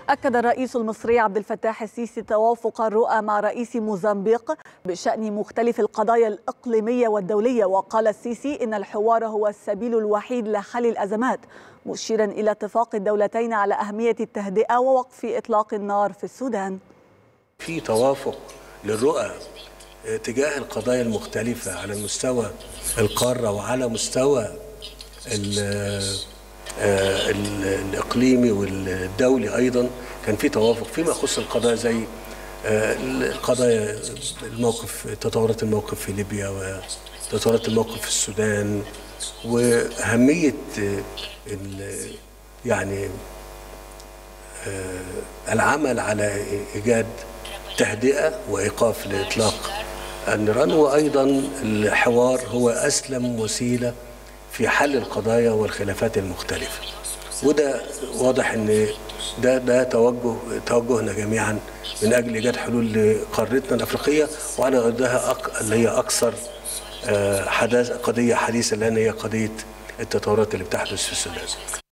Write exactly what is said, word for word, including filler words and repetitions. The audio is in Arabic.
أكد الرئيس المصري عبد الفتاح السيسي توافق الرؤى مع رئيس موزمبيق بشأن مختلف القضايا الإقليمية والدولية. وقال السيسي إن الحوار هو السبيل الوحيد لحل الأزمات، مشيرا إلى اتفاق الدولتين على أهمية التهدئة ووقف إطلاق النار في السودان. في توافق للرؤى تجاه القضايا المختلفة على مستوى القارة وعلى مستوى الإقليمي والدولي. أيضا كان في توافق فيما يخص القضايا زي القضايا الموقف تطورات الموقف في ليبيا وتطورات الموقف في السودان، وأهمية يعني العمل على إيجاد تهدئة وإيقاف لإطلاق النيران. وأيضا الحوار هو أسلم وسيلة في حل القضايا والخلافات المختلفة، وده واضح ان ده ده توجه توجهنا جميعا من اجل ايجاد حلول لقارتنا الافريقيه وعلى ارضها اللي هي اكثر حداثه قضيه حديثه، لان هي قضيه التطورات اللي بتحدث في السودان.